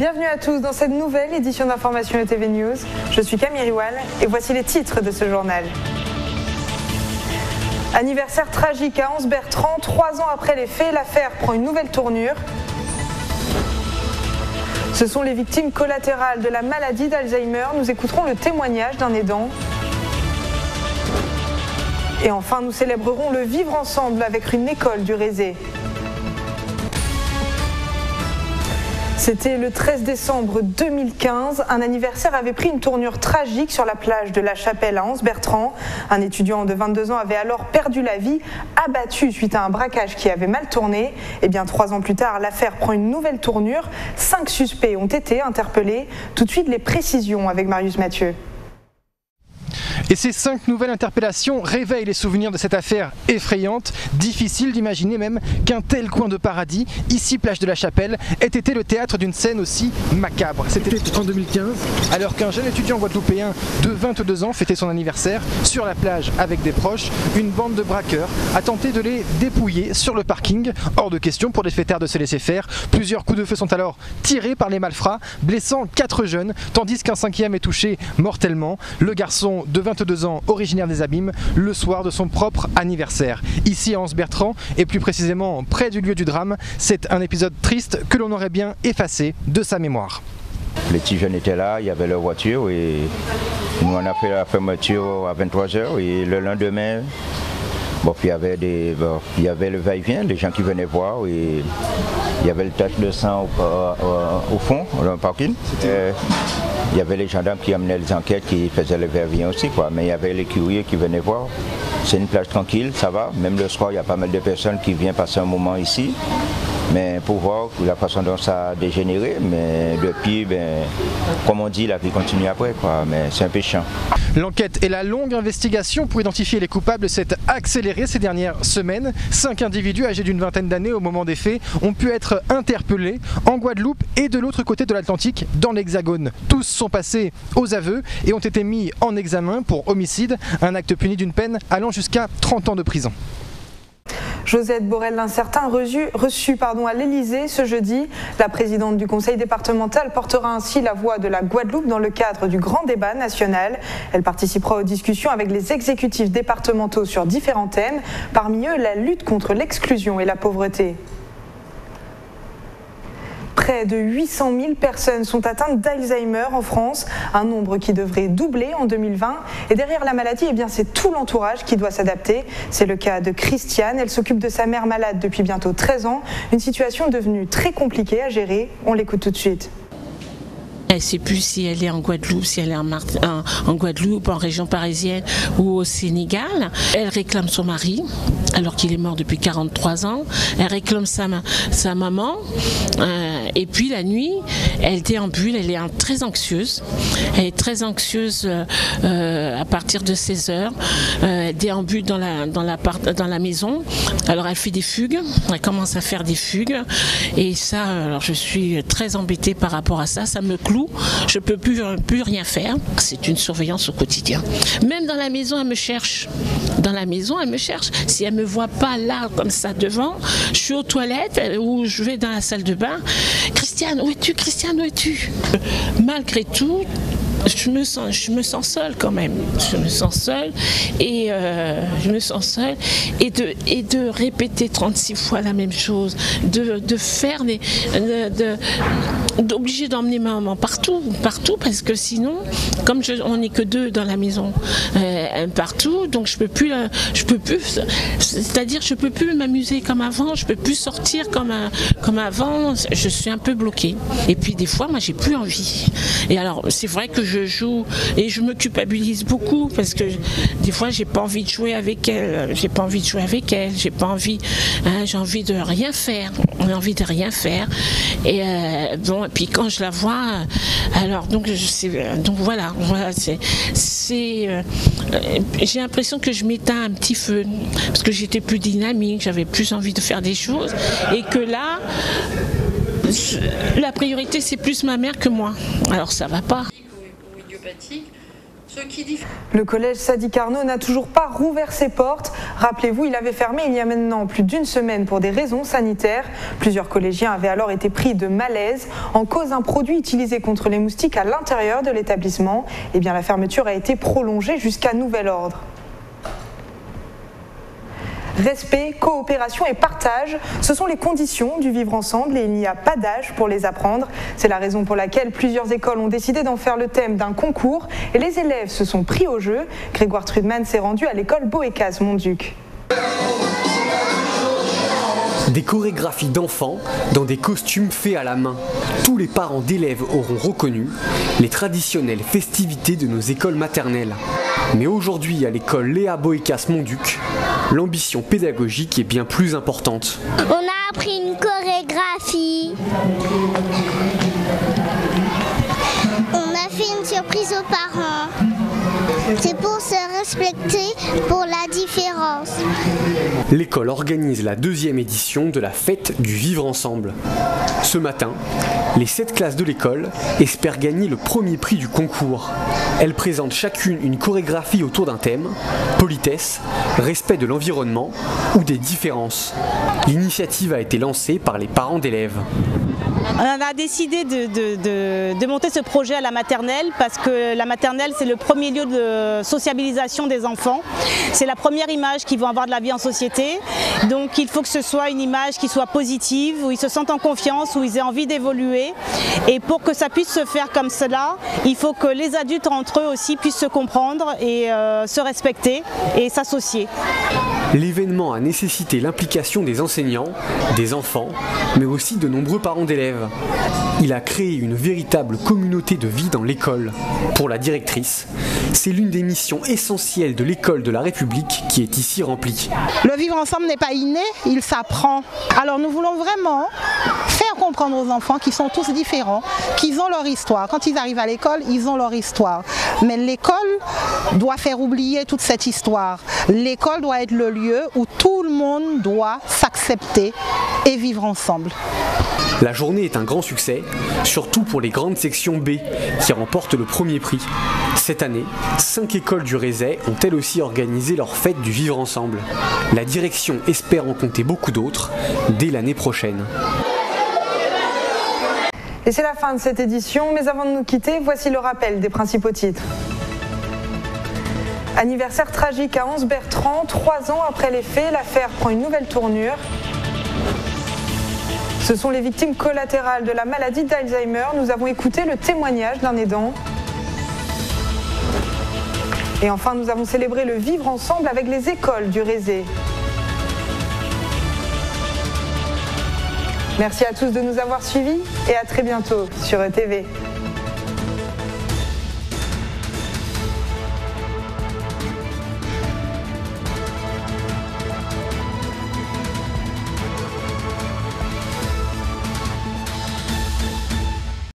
Bienvenue à tous dans cette nouvelle édition d'Information ETV News. Je suis Camille Riwal et voici les titres de ce journal. Anniversaire tragique à Anse-Bertrand. 3 ans après les faits, l'affaire prend une nouvelle tournure. Ce sont les victimes collatérales de la maladie d'Alzheimer. Nous écouterons le témoignage d'un aidant. Et enfin, nous célébrerons le vivre ensemble avec une école du Rézé. C'était le 13 décembre 2015. Un anniversaire avait pris une tournure tragique sur la plage de la Chapelle à Anse-Bertrand. Un étudiant de 22 ans avait alors perdu la vie, abattu suite à un braquage qui avait mal tourné. Et bien 3 ans plus tard, l'affaire prend une nouvelle tournure. 5 suspects ont été interpellés. Tout de suite, les précisions avec Marius Mathieu. Et ces 5 nouvelles interpellations réveillent les souvenirs de cette affaire effrayante. Difficile d'imaginer même qu'un tel coin de paradis, ici plage de la Chapelle, ait été le théâtre d'une scène aussi macabre. C'était en 2015, alors qu'un jeune étudiant guadeloupéen de 22 ans fêtait son anniversaire sur la plage avec des proches. Une bande de braqueurs a tenté de les dépouiller sur le parking. Hors de question pour les fêtards de se laisser faire. Plusieurs coups de feu sont alors tirés par les malfrats, blessant 4 jeunes, tandis qu'un 5e est touché mortellement. Le garçon de 22 ans, originaire des Abîmes, le soir de son propre anniversaire. Ici à Anse-Bertrand, et plus précisément près du lieu du drame, c'est un épisode triste que l'on aurait bien effacé de sa mémoire. Les petits jeunes étaient là, il y avait leur voiture et nous on a fait la fermeture à 23h et le lendemain, puis il y avait le va-et-vient, les gens qui venaient voir et il y avait le tache de sang au fond, dans le parking. Il y avait les gendarmes qui amenaient les enquêtes, qui faisaient le va-et-vient aussi, mais il y avait les curieux qui venaient voir. C'est une plage tranquille, ça va. Même le soir, il y a pas mal de personnes qui viennent passer un moment ici. Mais pour voir la façon dont ça a dégénéré, mais depuis, comme on dit, la vie continue après, mais c'est un peu chiant. L'enquête et la longue investigation pour identifier les coupables s'est accélérée ces dernières semaines. 5 individus âgés d'une vingtaine d'années au moment des faits ont pu être interpellés en Guadeloupe et de l'autre côté de l'Atlantique, dans l'Hexagone. Tous sont passés aux aveux et ont été mis en examen pour homicide, un acte puni d'une peine allant jusqu'à 30 ans de prison. Josette Borrell-Lincertin reçue à l'Elysée ce jeudi. La présidente du conseil départemental portera ainsi la voix de la Guadeloupe dans le cadre du grand débat national. Elle participera aux discussions avec les exécutifs départementaux sur différents thèmes, parmi eux la lutte contre l'exclusion et la pauvreté. Près de 800 000 personnes sont atteintes d'Alzheimer en France, un nombre qui devrait doubler en 2020. Et derrière la maladie, c'est tout l'entourage qui doit s'adapter. C'est le cas de Christiane. Elle s'occupe de sa mère malade depuis bientôt 13 ans. Une situation devenue très compliquée à gérer. On l'écoute tout de suite. Elle ne sait plus si elle est en Guadeloupe, si elle est en Guadeloupe, en région parisienne ou au Sénégal. Elle réclame son mari, alors qu'il est mort depuis 43 ans. Elle réclame sa maman. Et puis la nuit, elle déambule, elle est très anxieuse. Elle est très anxieuse à partir de 16 heures. Elle déambule dans la maison. Alors elle fait des fugues, elle commence à faire des fugues. Et ça, alors je suis très embêtée par rapport à ça. Ça me cloue. Je ne peux plus rien faire. C'est une surveillance au quotidien. Même dans la maison, elle me cherche. Dans la maison, elle me cherche. Si elle ne me voit pas là, comme ça, devant, je suis aux toilettes ou je vais dans la salle de bain. Christiane, où es-tu? Christiane, où es-tu? Malgré tout, je me sens seule quand même. Je me sens seule et de répéter 36 fois la même chose, de faire d'obliger d'emmener ma maman partout parce que sinon, comme on n'est que 2 dans la maison, partout, donc je peux plus, c'est-à-dire je peux plus m'amuser comme avant, je peux plus sortir comme avant. Je suis un peu bloquée. Et puis des fois, moi, j'ai plus envie. Et alors, c'est vrai que je joue et je me culpabilise beaucoup parce que des fois j'ai pas envie de jouer avec elle, j'ai pas envie de rien faire, et et puis quand je la vois, alors donc voilà j'ai l'impression que je m'éteins un petit feu parce que j'étais plus dynamique, j'avais plus envie de faire des choses et que là la priorité c'est plus ma mère que moi, alors ça va pas. Le collège Sadi Carnot n'a toujours pas rouvert ses portes. Rappelez-vous, il avait fermé il y a maintenant plus d'une semaine pour des raisons sanitaires. Plusieurs collégiens avaient alors été pris de malaise en cause d'un produit utilisé contre les moustiques à l'intérieur de l'établissement. Eh bien, la fermeture a été prolongée jusqu'à nouvel ordre. Respect, coopération et partage, ce sont les conditions du vivre ensemble et il n'y a pas d'âge pour les apprendre. C'est la raison pour laquelle plusieurs écoles ont décidé d'en faire le thème d'un concours et les élèves se sont pris au jeu. Grégoire Trudman s'est rendu à l'école Boécaz Montduc. Des chorégraphies d'enfants dans des costumes faits à la main. Tous les parents d'élèves auront reconnu les traditionnelles festivités de nos écoles maternelles. Mais aujourd'hui, à l'école Léa Boécaz Montduc, l'ambition pédagogique est bien plus importante. On a appris une chorégraphie. On a fait une surprise aux parents. C'est pour se respecter, pour la différence. L'école organise la 2e édition de la fête du vivre ensemble. Ce matin, les 7 classes de l'école espèrent gagner le premier prix du concours. Elles présentent chacune une chorégraphie autour d'un thème, politesse, respect de l'environnement ou des différences. L'initiative a été lancée par les parents d'élèves. On a décidé de monter ce projet à la maternelle parce que la maternelle c'est le premier lieu de sociabilisation des enfants. C'est la première image qu'ils vont avoir de la vie en société. Donc il faut que ce soit une image qui soit positive, où ils se sentent en confiance, où ils aient envie d'évoluer. Et pour que ça puisse se faire comme cela, il faut que les adultes entre eux aussi puissent se comprendre et se respecter et s'associer. L'événement a nécessité l'implication des enseignants, des enfants, mais aussi de nombreux parents d'élèves. Il a créé une véritable communauté de vie dans l'école. Pour la directrice, c'est l'une des missions essentielles de l'école de la République qui est ici remplie. Le vivre ensemble n'est pas inné, il s'apprend. Alors nous voulons vraiment faire comprendre aux enfants qu'ils sont tous différents, qu'ils ont leur histoire. Quand ils arrivent à l'école, ils ont leur histoire. Mais l'école doit faire oublier toute cette histoire. L'école doit être le lieu où tout le monde doit s'accepter et vivre ensemble. La journée est un grand succès, surtout pour les grandes sections B qui remportent le premier prix. Cette année, 5 écoles du Rézet ont elles aussi organisé leur fête du vivre ensemble. La direction espère en compter beaucoup d'autres dès l'année prochaine. Et c'est la fin de cette édition, mais avant de nous quitter, voici le rappel des principaux titres. Anniversaire tragique à Anse-Bertrand, 3 ans après les faits, l'affaire prend une nouvelle tournure. Ce sont les victimes collatérales de la maladie d'Alzheimer. Nous avons écouté le témoignage d'un aidant. Et enfin, nous avons célébré le vivre ensemble avec les écoles du Rézet. Merci à tous de nous avoir suivis et à très bientôt sur ETV.